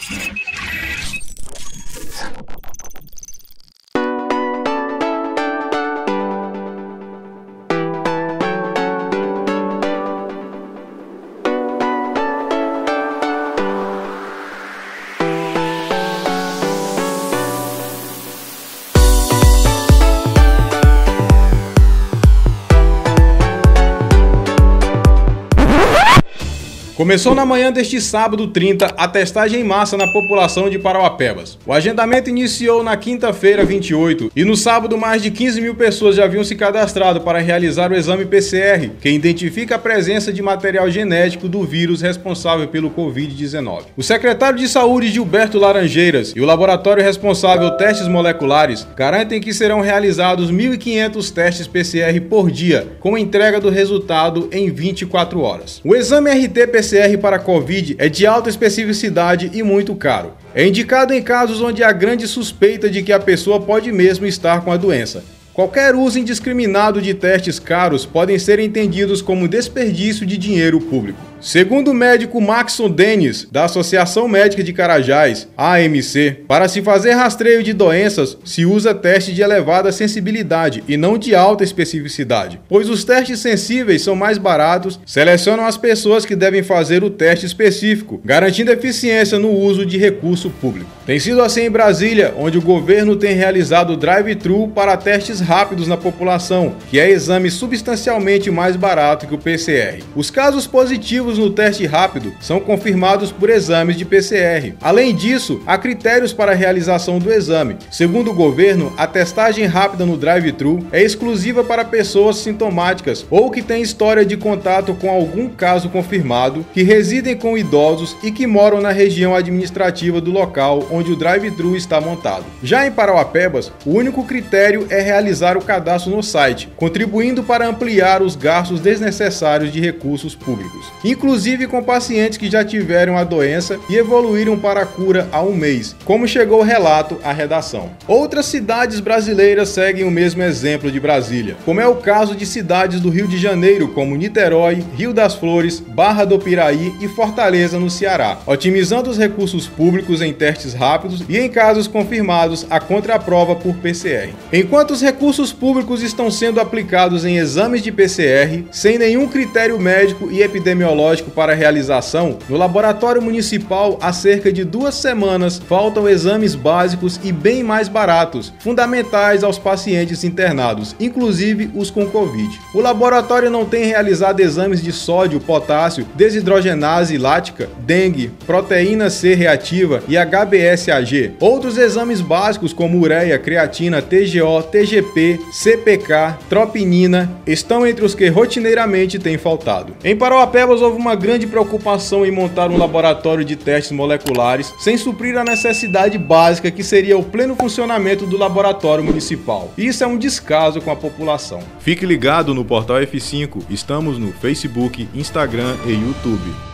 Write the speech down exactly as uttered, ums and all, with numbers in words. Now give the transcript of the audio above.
Começou na manhã deste sábado trinta a testagem em massa na população de Parauapebas. O agendamento iniciou na quinta-feira vinte e oito e no sábado mais de quinze mil pessoas já haviam se cadastrado para realizar o exame P C R, que identifica a presença de material genético do vírus responsável pelo Covid dezenove. O secretário de Saúde, Gilberto Laranjeiras, e o laboratório responsável testes moleculares garantem que serão realizados mil e quinhentos testes P C R por dia, com entrega do resultado em vinte e quatro horas. O exame R T P C R para Covid é de alta especificidade e muito caro. É indicado em casos onde há grande suspeita de que a pessoa pode mesmo estar com a doença. Qualquer uso indiscriminado de testes caros podem ser entendidos como desperdício de dinheiro público. Segundo o médico Maxon Denis, da Associação Médica de Carajás, A M C, para se fazer rastreio de doenças, se usa teste de elevada sensibilidade e não de alta especificidade, pois os testes sensíveis são mais baratos, selecionam as pessoas que devem fazer o teste específico, garantindo eficiência no uso de recurso público. Tem sido assim em Brasília, onde o governo tem realizado drive-thru para testes rápidos na população, que é exame substancialmente mais barato que o P C R. Os casos positivos no teste rápido são confirmados por exames de P C R. Além disso, há critérios para a realização do exame. Segundo o governo, a testagem rápida no drive-thru é exclusiva para pessoas sintomáticas ou que têm história de contato com algum caso confirmado, que residem com idosos e que moram na região administrativa do local onde o drive-thru está montado. Já em Parauapebas, o único critério é realizar o cadastro no site, contribuindo para ampliar os gastos desnecessários de recursos públicos, inclusive com pacientes que já tiveram a doença e evoluíram para a cura há um mês, como chegou o relato à redação. Outras cidades brasileiras seguem o mesmo exemplo de Brasília, como é o caso de cidades do Rio de Janeiro, como Niterói, Rio das Flores, Barra do Piraí e Fortaleza, no Ceará, otimizando os recursos públicos em testes rápidos e, em casos confirmados, a contraprova por P C R. Enquanto os recursos públicos estão sendo aplicados em exames de P C R, sem nenhum critério médico e epidemiológico para a realização, no laboratório municipal há cerca de duas semanas faltam exames básicos e bem mais baratos, fundamentais aos pacientes internados, inclusive os com Covid. O laboratório não tem realizado exames de sódio, potássio, desidrogenase lática, dengue, proteína C reativa e H B S A G. Outros exames básicos como ureia, creatina, T G O, T G P, C P K, tropinina estão entre os que rotineiramente têm faltado. Em Parauapebas houve uma grande preocupação em montar um laboratório de testes moleculares sem suprir a necessidade básica que seria o pleno funcionamento do laboratório municipal. Isso é um descaso com a população. Fique ligado no Portal F cinco, estamos no Facebook, Instagram e YouTube.